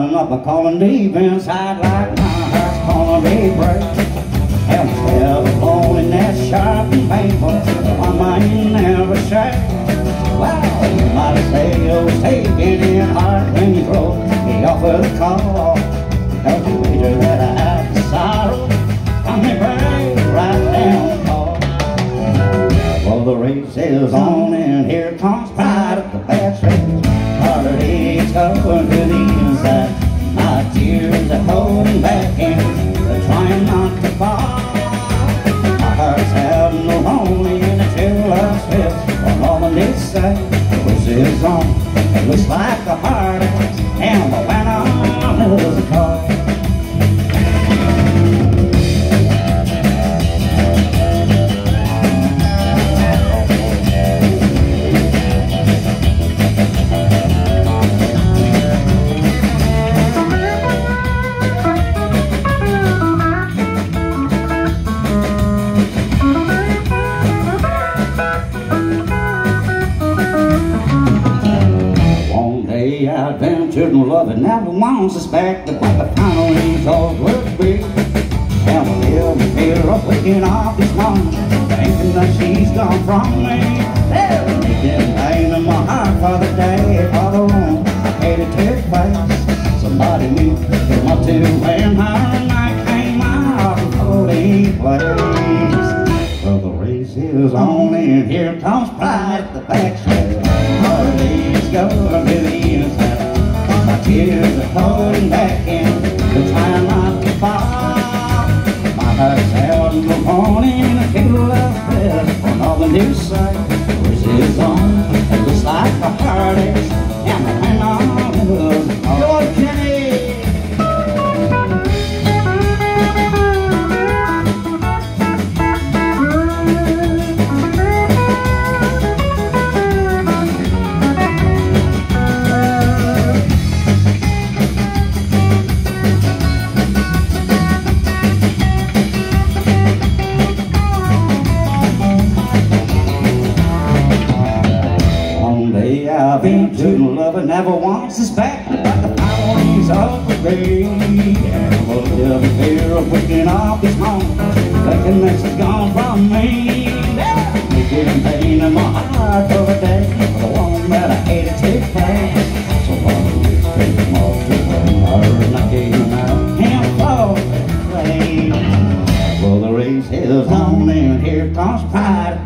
Up a calling deep inside like my heart's gonna be break. And still blowing that sharp and painful, my mind never shake. Well, you might say you was taking it hard when you drove me off with a call. Don't you later that I had the sorrow, I'm me break right down the call. Well, the race is on and here comes pride at the backstretch. Heartaches going to the inside. My tears are holding back and they're trying not to fall. My heart's out and lonely and the chill love slips on all on this side. The race is on, it looks like a heartache, and the winner is a car. Adventure and love it never once suspected what the final result would be. And we'll live in fear of waking up this morning, thinking that she's gone from me. There's a making pain in my heart for the day, for the wrong I hated to face. Somebody new came up to win her and I came out of holding place. Well, the race is on and here comes pride at the backstretch. Heartaches going to the inside. My tears are holding back and they're trying not to fall. My heart's out in the morning and I feel love breath on all the new sight. The race is on, it looks like a heartache, and the wind on is your Kenny. I've been to love and never once suspected that the powers of the day. And we'll live in fear of waking up this morning, thinking that she's gone from me. Making pain in my heart for the day, for the one that I hated to face. So long as we take them off to her and I came out and fall and play. Well, the race is on and here comes pride.